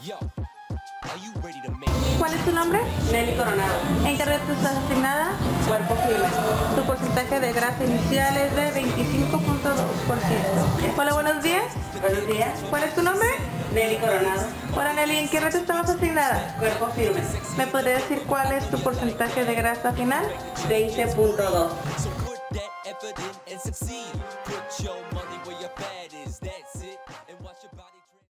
¿Cuál es tu nombre? Nelly Coronado. ¿En qué red estás asignada? Cuerpo firme. Tu porcentaje de grasa inicial es de 25.2%. Hola, buenos días. Buenos días. ¿Cuál es tu nombre? Nelly Coronado. Hola, Nelly, ¿en qué red estamos asignada? Cuerpo firme. ¿Me podría decir cuál es tu porcentaje de grasa final? 20.2. So put that effort in and succeed. Put your money